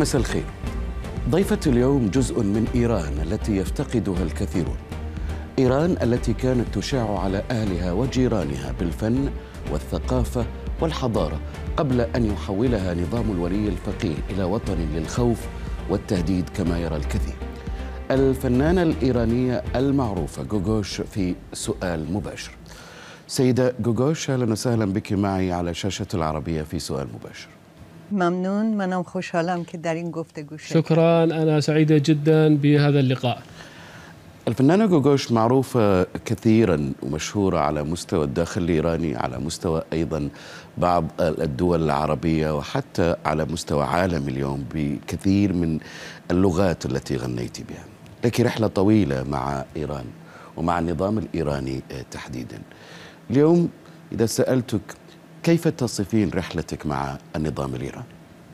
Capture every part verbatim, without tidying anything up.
مساء الخير. ضيفة اليوم جزء من إيران التي يفتقدها الكثيرون. إيران التي كانت تشاع على أهلها وجيرانها بالفن والثقافة والحضارة قبل أن يحولها نظام الولي الفقيه إلى وطن للخوف والتهديد كما يرى الكثير. الفنانة الإيرانية المعروفة جوجوش في سؤال مباشر. سيدة جوجوش، أهلا وسهلا بك معي على شاشة العربية في سؤال مباشر. ممنون، منم خوشحالم که در این گفتگو شرکت. شكرا، أنا سعيدة جدا بهذا اللقاء. الفنانة جوجوش معروفة كثيرا ومشهورة على مستوى الداخل الإيراني، على مستوى أيضا بعض الدول العربية، وحتى على مستوى عالم اليوم بكثير من اللغات التي غنيت بها. لك رحلة طويلة مع إيران ومع النظام الإيراني تحديدا. اليوم إذا سألتك كيف تصفين رحلتك مع النظام الإيراني؟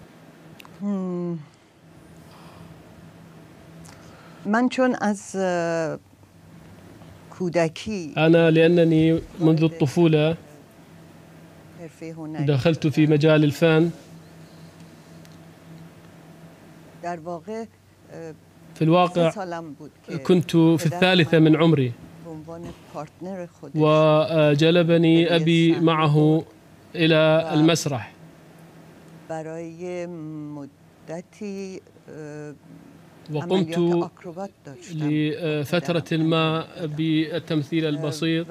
من چون از کودکی أنا لأنني منذ الطفولة دخلت في مجال الفن. در واقع في الواقع كنت في الثالثة من عمري، وجلبني أبي معه إلى المسرح برای مدتی وقمت لفترة ما بالتمثيل البسيط،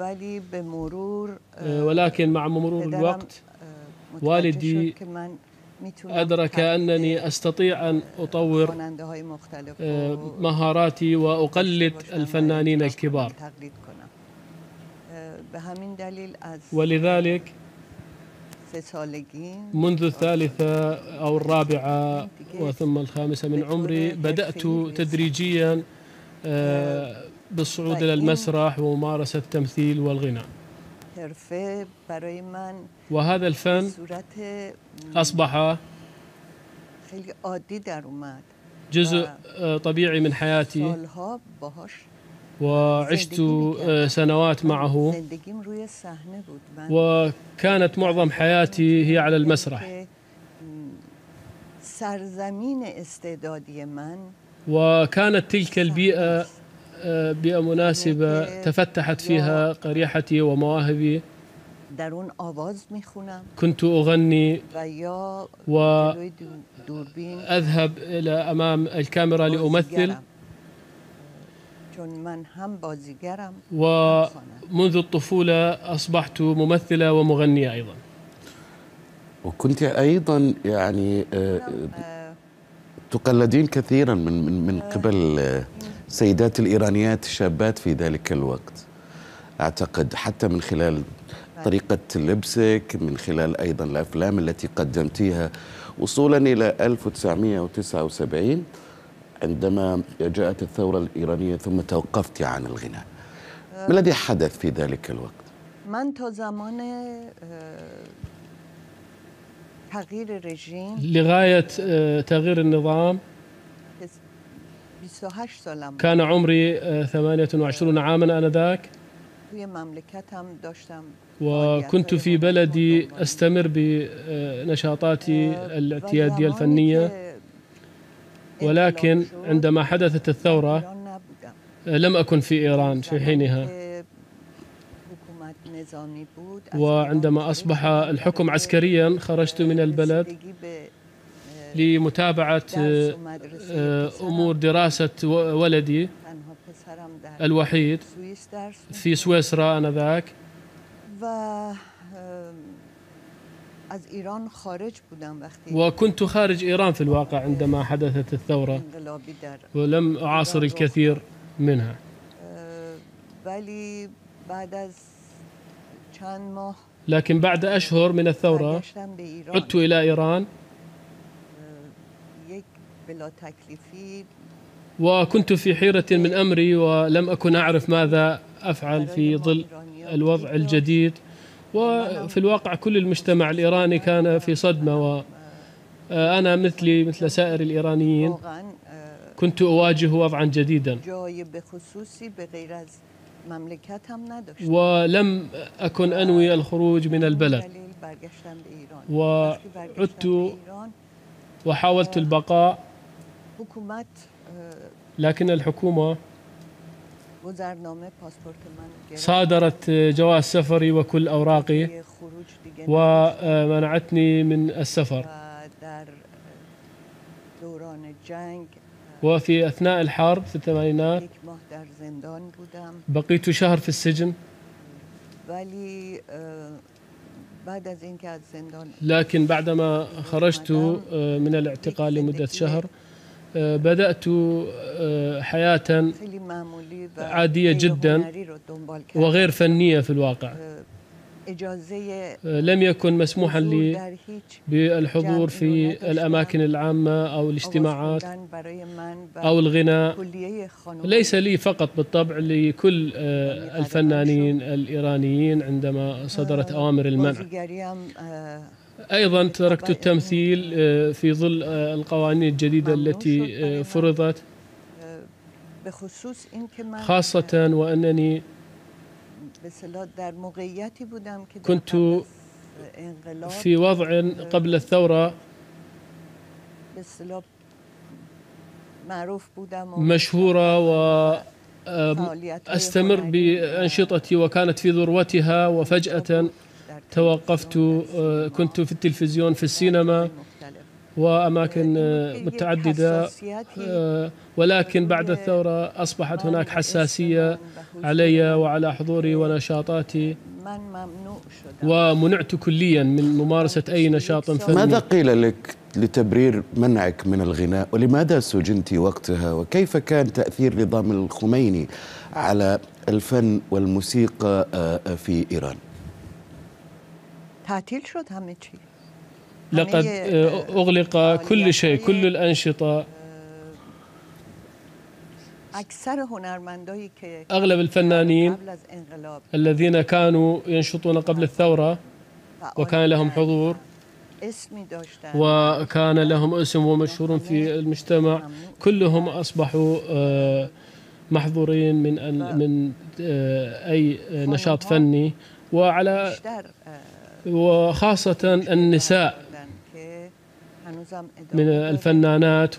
ولكن مع مرور الوقت والدي أدرك أنني أستطيع أن أطور مهاراتي وأقلد الفنانين الكبار، ولذلك منذ الثالثة أو الرابعة وثم الخامسة من عمري بدأت تدريجيا بالصعود إلى المسرح وممارسة التمثيل والغناء. وهذا الفن أصبح جزء طبيعي من حياتي، وعشت سنوات معه، وكانت معظم حياتي هي على المسرح. وكانت تلك البيئة بيئة مناسبة تفتحت فيها قريحتي ومواهبي. كنت أغني وأذهب إلى أمام الكاميرا لأمثل، ومنذ الطفولة أصبحت ممثلة ومغنية أيضا. وكنت أيضا يعني تقلدين كثيرا من من من قبل سيدات الإيرانيات الشابات في ذلك الوقت، أعتقد حتى من خلال طريقة لبسك، من خلال أيضا الأفلام التي قدمتيها، وصولا إلى ألف وتسعمئة وتسعة وسبعين عندما جاءت الثورة الإيرانية ثم توقفت عن الغناء. ما الذي حدث في ذلك الوقت؟ من تا زمان تغيير الرجيم، لغاية تغيير النظام، كان عمري ثمانية وعشرين عاما آنذاك، وكنت في بلدي أستمر بنشاطاتي الاعتيادية الفنية، ولكن عندما حدثت الثورة لم أكن في إيران في حينها، وعندما أصبح الحكم عسكريا خرجت من البلد لمتابعة أمور دراسة ولدي الوحيد في سويسرا آنذاك. وكنت خارج إيران في الواقع عندما حدثت الثورة، ولم أعاصر الكثير منها. لكن بعد أشهر من الثورة عدت إلى إيران، وكنت في حيرة من أمري، ولم أكن أعرف ماذا أفعل في ظل الوضع الجديد. وفي الواقع كل المجتمع الإيراني كان في صدمة، وأنا مثلي مثل سائر الإيرانيين كنت أواجه وضعا جديدا، ولم أكن أنوي الخروج من البلد، وعدت وحاولت البقاء حکومت لكن الحكومة گذرنامه پاسپورت من گرفت. صادرت جواز سفري وكل أوراقي خروج دیگه ومنعتني من السفر. و در دوران جنگ وفي أثناء الحرب في الثمانينات یک ماه در زندان بودم، بقيت شهر في السجن. ولی اه، بعد از اینکه از زندان لكن بعدما خرجت من الاعتقال لمدة شهر بدأت حياة خیلی معمولی و عادية غیر جدا هنری رو دنبال کردم. وغير فنية في الواقع. اجازه لم يكن مسموحا حضور لي در هیچ بالحضور في الأماكن العامة أو آواز الاجتماعات خوندن برای من و أو الغناء. کلیه خانواده. ليس لي فقط بالطبع، لكل الفنانين الإيرانيين عندما صدرت أوامر المنع. بازیگری هم اه، أيضا تركت التمثيل في ظل القوانين الجديدة التي فرضت، به خصوص این که من خاصة وأنني به اصطلاح در موقعیتی بودم که در كنت قبل از انقلاب في وضع قبل الثورة به اصطلاح معروف بودم و مشهورة فعالیت‌های وأستمر هنری بأنشطتي وكانت في ذروتها، وفجأة در توقفت. كنت في التلفزيون، في السينما مختلف. وأماكن یک متعددة، حساسیتی ولكن بعد الثورة أصبحت هناك حساسية علي وعلى حضوري ونشاطاتي، من ممنوع شدم. ومنعت كليا من ممارسة أي نشاط ماذا فني. قيل لك لتبرير منعك من الغناء، ولماذا سجنت وقتها، وكيف كان تأثير نظام الخميني على الفن والموسيقى في إيران؟ تعطیل شد همه چی. لقد أغلق كل شيء، كل الأنشطة. اکثر هنرمندایی که أغلب الفنانين قبل از انقلاب الذين كانوا ينشطون قبل الثورة وكان لهم حضور اسمی داشتن وكان لهم اسم ومشهور في المجتمع، كلهم أصبحوا محظورين من من أي نشاط فني، وعلى بیشتر اه، وخاصة النساء بودن که هنوزم من ادامه داره. الفنانات،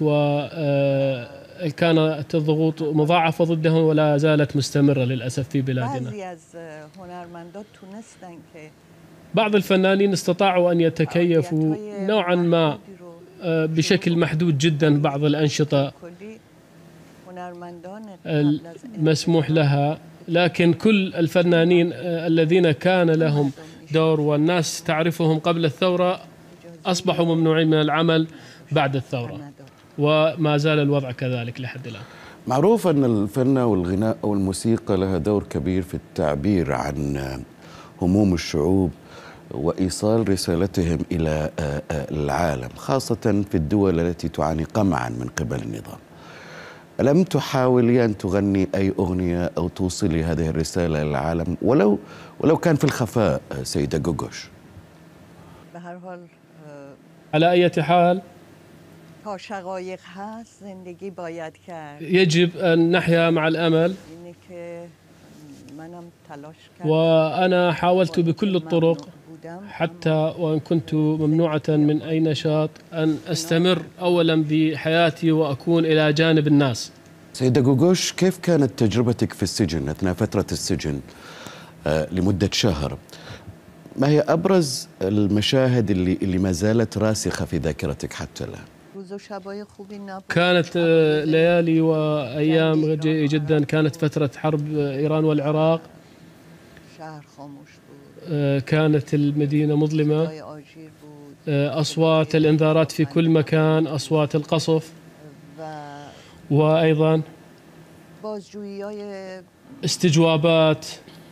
وكانت الضغوط مضاعفة ضدهم ولا زالت مستمرة للأسف في بلادنا. بعضی از هنرمندان تونستن که بعض الفنانين استطاعوا أن يتكيفوا فعالیت‌های نوعا ما محدودی رو بشكل محدود جدا بعض الأنشطة کلی هنرمندان قبل از المسموح لها، لكن كل الفنانين الذين كان لهم دور والناس تعرفهم قبل الثورة أصبحوا ممنوعين من العمل بعد الثورة، وما زال الوضع كذلك لحد الآن. معروف أن الفن والغناء والموسيقى لها دور كبير في التعبير عن هموم الشعوب وإيصال رسالتهم إلى العالم، خاصة في الدول التي تعاني قمعا من قبل النظام. ألم تحاولي أن تغني أي أغنية أو توصلي هذه الرسالة للعالم ولو ولو كان في الخفاء سيدة غوغوش؟ به هر حال على أي حال تا شقایق هست زندگی باید کرد. يجب أن نحيا مع الأمل، اینه که منم تلاش کردم وأنا حاولت بكل الطرق بودم حتى وإن كنت ممنوعة من أي نشاط أن أستمر أولا بحياتي وأكون إلى جانب الناس. سيدة غوغوش، كيف كانت تجربتك في السجن أثناء فترة السجن آه لمدة شهر؟ ما هي أبرز المشاهد اللي اللي ما زالت راسخة في ذاكرتك حتى الآن؟ روز و شبای خوبی نبود. كانت ليالي وأيام جيدة جدا. كانت فترة حرب إيران والعراق، شهر خاموش بود. كانت المدينة مظلمة، صدای آژیر بود أصوات الإنذارات في كل مكان، أصوات القصف، و وأيضا بازجویی‌های استجوابات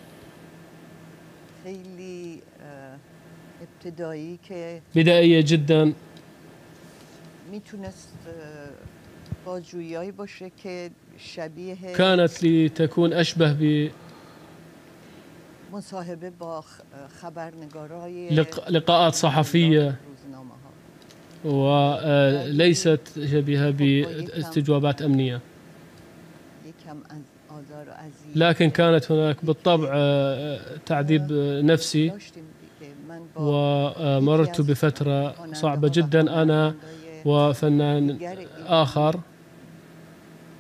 خیلی اه، ابتدایی که بدائية جدا. میتونست اه، بازجویی‌هایی باشه که شبیه كانت لتكون أشبه ب مصاحبه با خبرنگارای لق- لقاءات صحفية روزنامه‌ها. وليست شبيهة باستجوابات أمنية، یکم از آزار و اذیت لكن كانت هناك بالطبع تعذيب نفسي، داشتیم دیگه. من با ومررت بفترة صعبة جدا أنا وفنان آخر،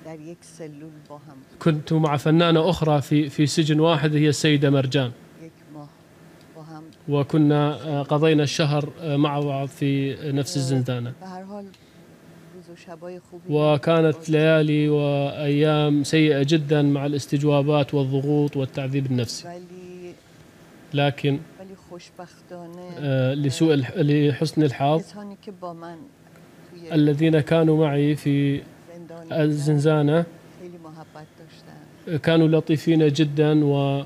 در یک سلول با هم كنت مع فنانة أخرى في في سجن واحد هي السيدة مرجان، یک ماه با هم. وكنا آه، قضينا الشهر آه، مع بعض في نفس الزنزانة. به هر حال روز و شبای خوبی وكانت ليالي وأيام سيئة جدا مع الاستجوابات والضغوط والتعذيب النفسي، ولی لكن ولی خوشبختانه آه، لسوء الح- لحسن الحظ کسانی که با من توی الذين كانوا معي في زندان بودن الزنزانة خیلی محبت داشتن. كانوا لطيفين جدا،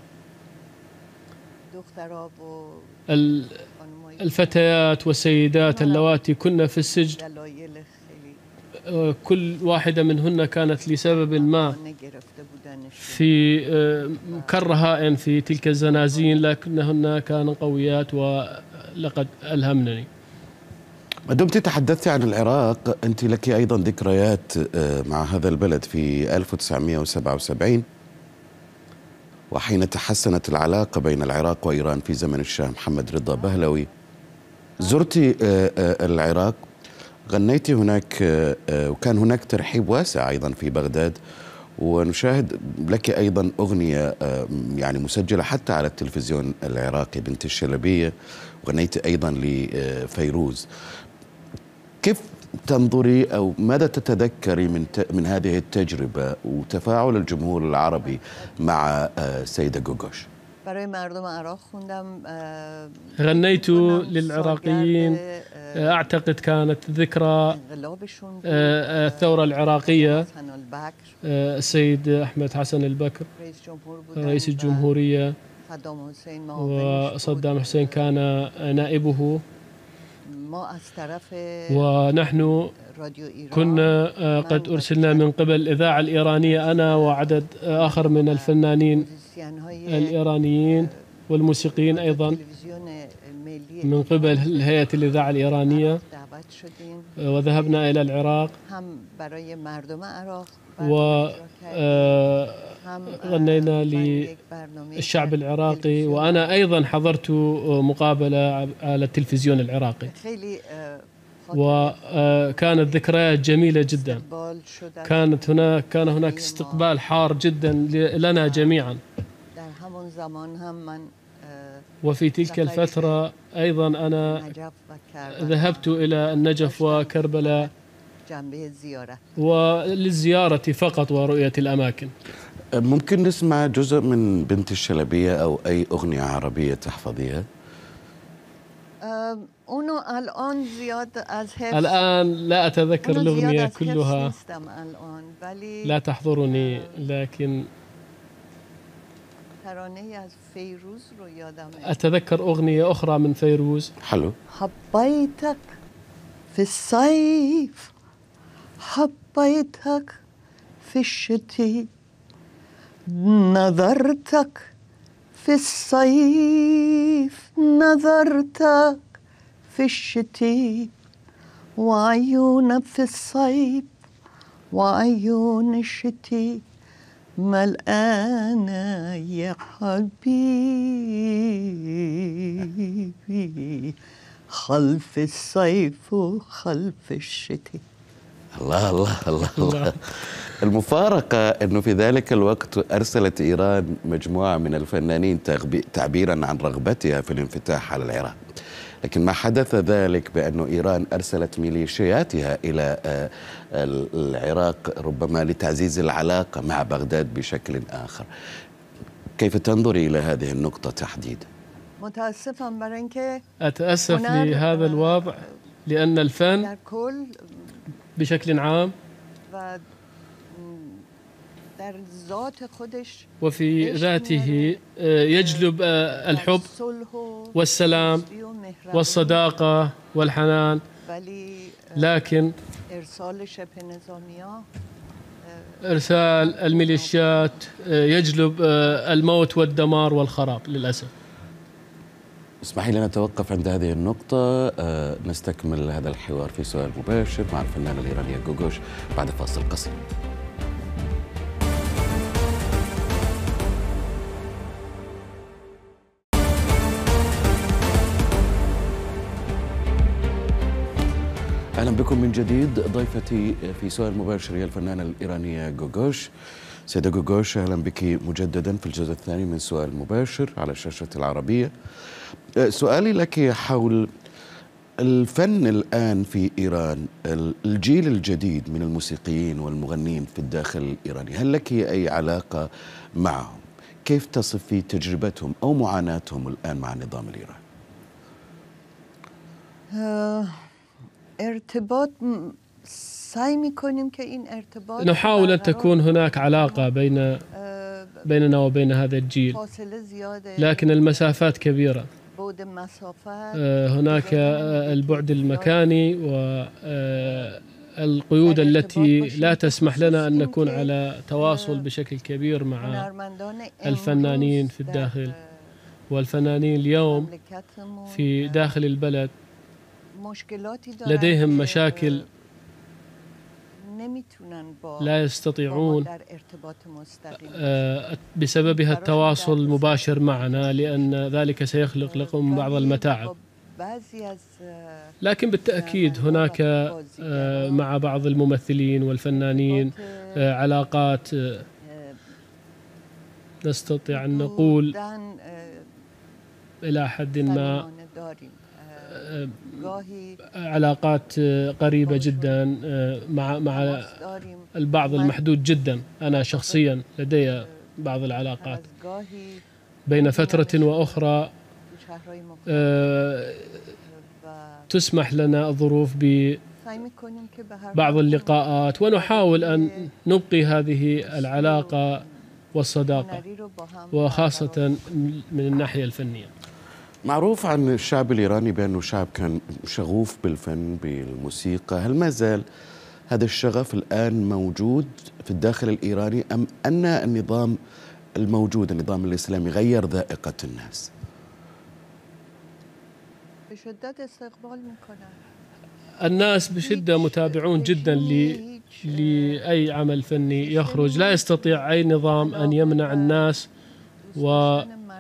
دخترها و خانمایی والفتيات والسيدات اللواتي كنا في السجن دلایل خیلی آه، كل واحدة منهن كانت لسبب ما نگرفته بودنشون. في آه، كالرهائن في تلك الزنازين، لكنهن كانن قويات ولقد ألهمنني. ما دمت تحدثت عن العراق، أنت لك أيضا ذكريات آه، مع هذا البلد في ألف وتسعمئة وسبعة وسبعين، وحين تحسنت العلاقة بين العراق وإيران في زمن الشاه محمد رضا بهلوي. زرت آه، آه، العراق، غنيت هناك، آه، آه، وكان هناك ترحيب واسع أيضا في بغداد، ونشاهد لك أيضا أغنية آه، يعني مسجلة حتى على التلفزيون العراقي، بنت الشلبية، وغنيت أيضا لفيروز. كيف تنظري أو ماذا تتذكري من من هذه التجربة وتفاعل الجمهور العربي مع السيدة غوغوش؟ برای مردم عراق خوندم. غنيت للعراقيين، أعتقد كانت ذكرى انقلابشون بود. آه، الثورة العراقية، حسن البکر آه، السيد أحمد حسن البكر رئیس جمهور بودن رئيس و الجمهورية، صدام حسین معاونش وصدام بود. حسين كان نائبه، ما از طرف ونحن رادیو ایران كنا آه، قد أرسلنا من قبل الإذاعة الإيرانية، أنا وعدد آخر من الفنانين موزیسین‌های الإيرانيين والموسيقيين أيضا تلویزیون ملی من قبل هيئة الإذاعة الإيرانية، دعوت شدیم. وذهبنا إلى العراق هم برای مردم عراق وغنينا للشعب العراقي، وأنا أيضا حضرت مقابلة على التلفزيون العراقي، خیلی وكانت ذكريات جميلة جدا. استقبال شدن كانت هناك كان هناك استقبال حار جدا لنا جميعا. در همون زمان هم من وفي تلك الفترة أيضا أنا نجف و کربلا ذهبت إلى النجف وكربلاء جنبه زیارت. وللزيارة فقط ورؤية الأماكن. ممكن نسمع جزء من بنت الشلبية أو أي أغنية عربية تحفظيها؟ اونو الان زیاد از حفظ الآن لا أتذكر اونو زیاد الأغنية از حفظ كلها، نیستم الان، ولی لا تحضرني، لكن ترانه از فیروز رو یادمه. أتذكر أغنية أخرى من فيروز. حلو. حبيتك في الصيف، حبيتك في الشتي، نظرتك في الصيف، نظرتك في الشتي، وعيونك في الصيف وعيون الشتي ملقانا يا حبيبي، خلف الصيف وخلف الشتي. الله الله الله الله. المفارقة أنه في ذلك الوقت أرسلت إيران مجموعة من الفنانين تعبيرا عن رغبتها في الانفتاح على العراق، لكن ما حدث ذلك بأن إيران أرسلت ميليشياتها إلى العراق ربما لتعزيز العلاقة مع بغداد بشكل آخر. كيف تنظري إلى هذه النقطة تحديدا؟ متأسفا برای اینکه أتأسف لهذا الوضع، لأن الفن در کل بشكل عام و در ذات خودش وفي ذاته يجلب الحب والسلام والصداقة والحنان، لكن إرسال شبه نظامية إرسال الميليشيات يجلب الموت والدمار والخراب للأسف. اسمحي لنا نتوقف عند هذه النقطة، أه نستكمل هذا الحوار في سؤال مباشر مع الفنانة الإيرانية غوغوش بعد فاصل قصير. أهلا بكم من جديد. ضيفتي في سؤال مباشر هي الفنانة الإيرانية غوغوش. سيدة غوغوش، أهلا بك مجددا في الجزء الثاني من سؤال مباشر على شاشة العربية. سؤالي لك حول الفن الآن في إيران، الجيل الجديد من الموسيقيين والمغنين في الداخل الإيراني، هل لك أي علاقة معهم؟ كيف تصفي تجربتهم أو معاناتهم الآن مع النظام الإيراني؟ ارتباط سعی می‌کنیم که این ارتباط نحاول أن تكون هناك علاقة بين بيننا وبين هذا الجيل، لكن المسافات كبيرة. هناك البعد المكاني والقيود التي لا تسمح لنا أن نكون على تواصل بشكل كبير مع الفنانين في الداخل. والفنانين اليوم في داخل البلد لديهم مشاكل، لا يستطيعون بسببها التواصل المباشر معنا، لأن ذلك سيخلق لهم بعض المتاعب. لكن بالتأكيد هناك مع بعض الممثلين والفنانين علاقات نستطيع أن نقول إلى حد ما علاقات قريبة جدا مع مع البعض المحدود جدا. أنا شخصيا لدي بعض العلاقات بين فترة وأخرى تسمح لنا الظروف ببعض اللقاءات، ونحاول أن نبقي هذه العلاقة والصداقة، وخاصة من الناحية الفنية. معروف عن الشعب الإيراني بأنه شعب كان شغوف بالفن بالموسيقى، هل ما زال هذا الشغف الآن موجود في الداخل الإيراني، أم أن النظام الموجود النظام الإسلامي غير ذائقة الناس؟ الناس بشدة متابعون جدا لأي عمل فني يخرج، لا يستطيع أي نظام أن يمنع الناس و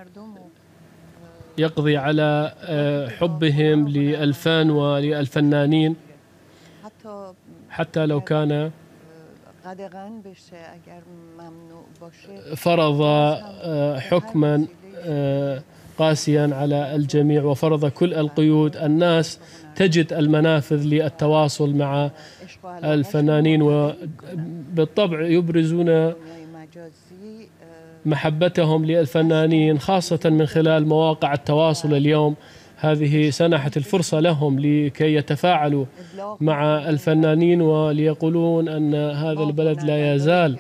يقضي على حبهم للفن وللفنانين، حتى لو كان فرض حكما قاسيا على الجميع وفرض كل القيود. الناس تجد المنافذ للتواصل مع الفنانين، وبالطبع يبرزون محبتهم للفنانين خاصة من خلال مواقع التواصل اليوم. هذه سنحت الفرصة لهم لكي يتفاعلوا مع الفنانين وليقولون أن هذا البلد لا يزال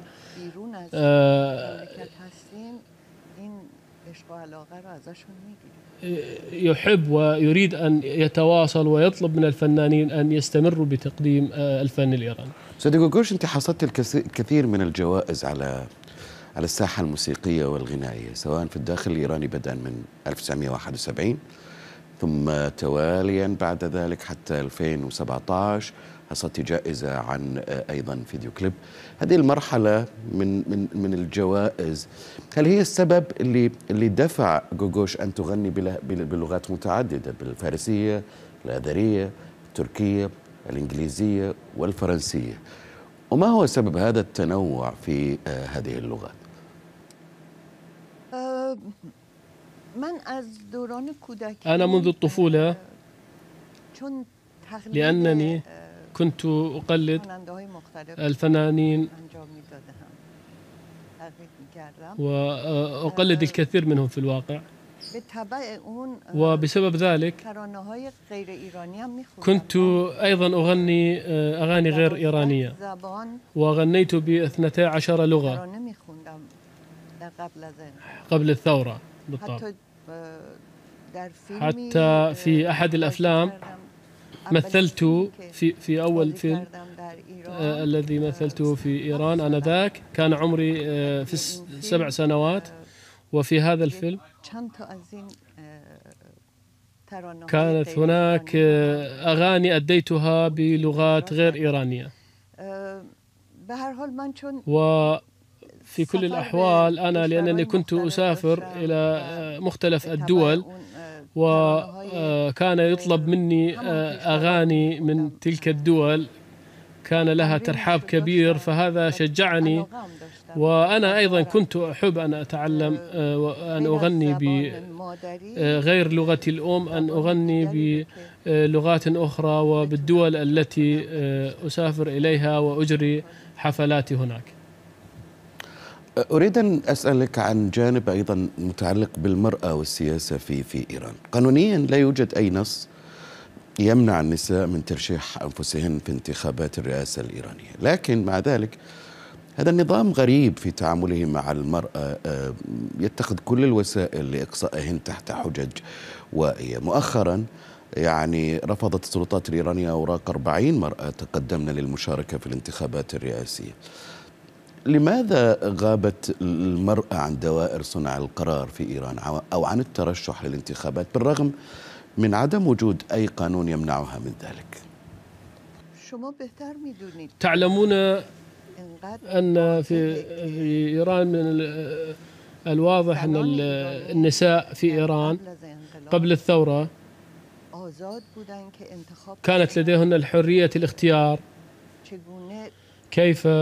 يحب ويريد أن يتواصل ويطلب من الفنانين أن يستمروا بتقديم الفن الإيراني. سيدي غوغوش، أنت حصلت الكثير من الجوائز على على الساحة الموسيقية والغنائية، سواء في الداخل الإيراني بدءا من ألف وتسعمئة وواحد وسبعين ثم تواليا بعد ذلك حتى ألفين وسبعة عشر حصلت جائزة عن أيضا فيديو كليب. هذه المرحلة من من من الجوائز، هل هي السبب اللي اللي دفع غوغوش أن تغني بلغات متعددة، بالفارسية، الآذرية، التركية، الإنجليزية والفرنسية؟ وما هو سبب هذا التنوع في هذه اللغات؟ أنا منذ الطفولة لأنني كنت أقلد الفنانين وأقلد الكثير منهم في الواقع، وبسبب ذلك كنت أيضا أغني أغاني غير إيرانية، وغنيت باثنتي عشر لغة قبل الثورة بالطبع. حتى في أحد الأفلام مثلت في في أول فيلم آه الذي مثلته في إيران آنذاك كان عمري آه في سبع سنوات، وفي هذا الفيلم كانت هناك آه أغاني أديتها بلغات غير إيرانية. وفي كل الأحوال أنا لأنني كنت أسافر إلى مختلف الدول وكان يطلب مني أغاني من تلك الدول كان لها ترحاب كبير، فهذا شجعني. وأنا أيضا كنت أحب أن أتعلم وأن أغني بغير لغتي الأم، أن أغني بلغات أخرى وبالدول التي أسافر إليها وأجري حفلاتي هناك. أريد أن أسألك عن جانب أيضا متعلق بالمرأة والسياسة في في إيران. قانونيا لا يوجد أي نص يمنع النساء من ترشيح أنفسهن في انتخابات الرئاسة الإيرانية، لكن مع ذلك هذا النظام غريب في تعامله مع المرأة، يتخذ كل الوسائل لإقصائهن تحت حجج وائية. مؤخرا يعني رفضت السلطات الإيرانية أوراق أربعين مرأة تقدمن للمشاركة في الانتخابات الرئاسية. لماذا غابت المرأة عن دوائر صنع القرار في إيران أو عن الترشح للانتخابات بالرغم من عدم وجود أي قانون يمنعها من ذلك؟ تعلمون أن في إيران من الواضح أن النساء في إيران قبل الثورة كانت لديهن الحرية الاختيار كيف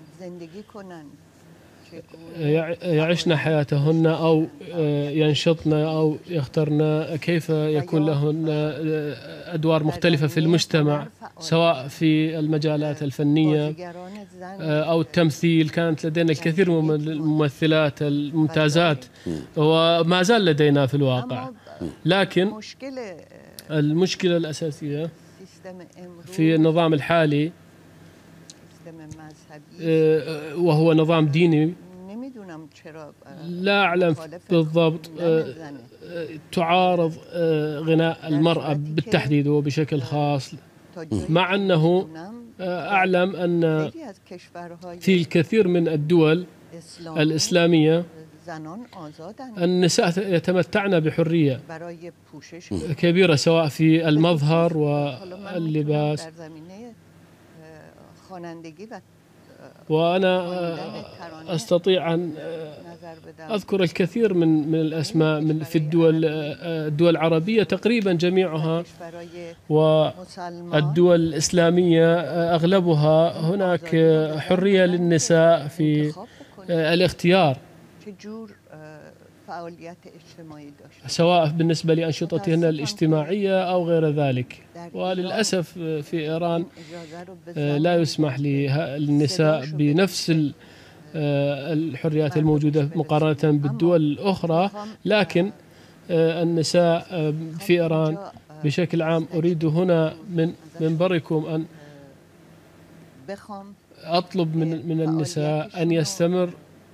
يعيشن حياتهن أو ينشطن أو يخترن كيف يكون لهن أدوار مختلفة في المجتمع، سواء في المجالات الفنية أو التمثيل. كانت لدينا الكثير من الممثلات الممتازات وما زال لدينا في الواقع، لكن المشكلة الأساسية في النظام الحالي وهو نظام ديني، لا أعلم بالضبط، تعارض غناء المرأة بالتحديد وبشكل خاص، مع أنه أعلم أن في الكثير من الدول الإسلامية النساء يتمتعن بحرية كبيرة سواء في المظهر واللباس. وأنا أستطيع أن أذكر الكثير من من الأسماء من في الدول الدول العربية تقريبا جميعها والدول الإسلامية أغلبها هناك حرية للنساء في الاختيار، سواء بالنسبة لأنشطتهن الاجتماعية أو غير ذلك. وللأسف في إيران لا يسمح للنساء بنفس الحريات الموجودة مقارنة بالدول الأخرى، لكن النساء في إيران بشكل عام أريد هنا من منبركم أن أطلب من من النساء أن يستمر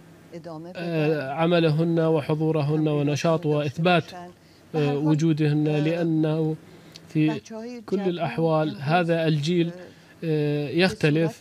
عملهن وحضورهن ونشاط وإثبات وجودهن، لأنه في كل الأحوال هذا الجيل يختلف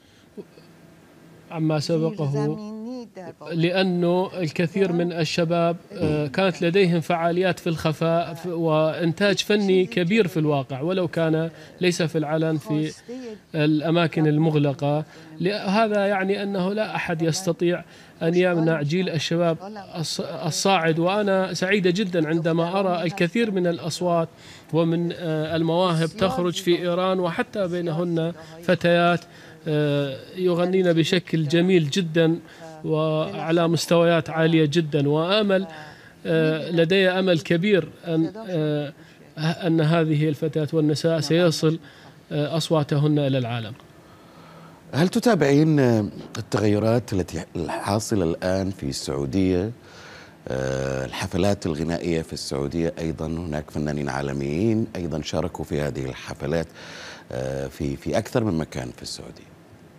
عما سبقه، لأنه الكثير من الشباب كانت لديهم فعاليات في الخفاء وإنتاج فني كبير في الواقع، ولو كان ليس في العلن في الأماكن المغلقة. هذا يعني أنه لا أحد يستطيع أن يمنع جيل الشباب الصاعد. وأنا سعيدة جدا عندما أرى الكثير من الأصوات ومن المواهب تخرج في إيران، وحتى بينهن فتيات يغنين بشكل جميل جدا وعلى مستويات عالية جدا. وآمل لدي أمل كبير أن أن هذه الفتيات والنساء سيصل أصواتهن إلى العالم. هل تتابعين التغيرات التي الحاصلة الآن في السعودية؟ الحفلات الغنائية في السعودية أيضا هناك فنانين عالميين أيضا شاركوا في هذه الحفلات في في أكثر من مكان في السعودية.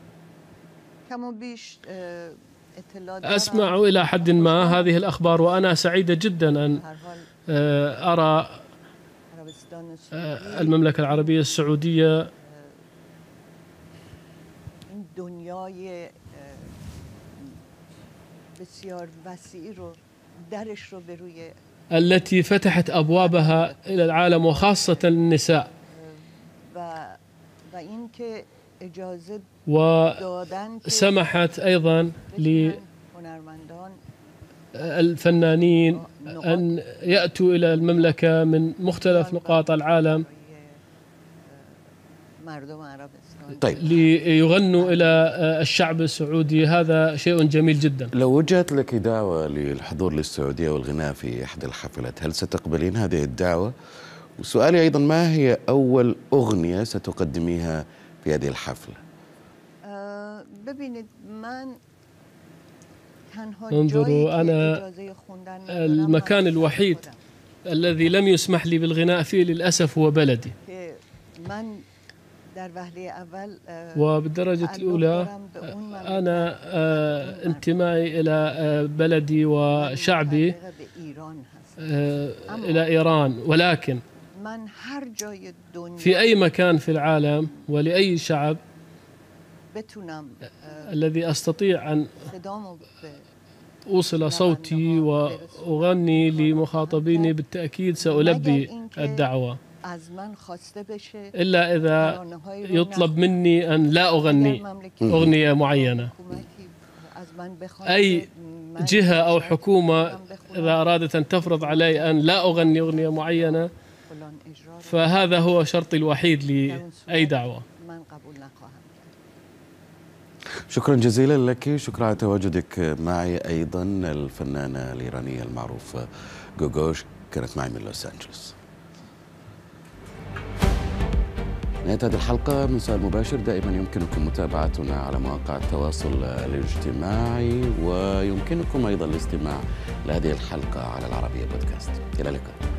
أسمع إلى حد ما هذه الأخبار، وأنا سعيدة جدا أن أرى المملكة العربية السعودية التي فتحت أبوابها إلى العالم وخاصة النساء، وسمحت أيضا الفنانين أن يأتوا إلى المملكة من مختلف نقاط العالم طيب، ليغنوا إلى الشعب السعودي. هذا شيء جميل جدا. لو وجهت لك دعوة للحضور للسعودية والغناء في إحدى الحفلات، هل ستقبلين هذه الدعوة؟ وسؤالي أيضا، ما هي أول أغنية ستقدميها في هذه الحفلة؟ انظروا، أنا المكان الوحيد الذي لم يسمح لي بالغناء فيه للأسف هو بلدي. وبالدرجة الأولى أنا انتمائي إلى بلدي وشعبي إلى إيران، ولكن في أي مكان في العالم ولأي شعب الذي أستطيع أن أوصل صوتي وأغني لمخاطبيني بالتأكيد سألبي الدعوة، إلا إذا يطلب مني أن لا أغني أغنية معينة. أي جهة أو حكومة إذا أرادت أن تفرض علي أن لا أغني أغنية معينة، فهذا هو شرطي الوحيد لأي دعوة. شكرا جزيلا لك، شكرا على تواجدك معي. أيضا الفنانة الإيرانية المعروفة جوجوش كانت معي من لوس أنجلوس. نهاية هذه الحلقة من سؤال مباشر. دائما يمكنكم متابعتنا على مواقع التواصل الاجتماعي، ويمكنكم أيضا الاستماع لهذه الحلقة على العربية بودكاست. إلى اللقاء.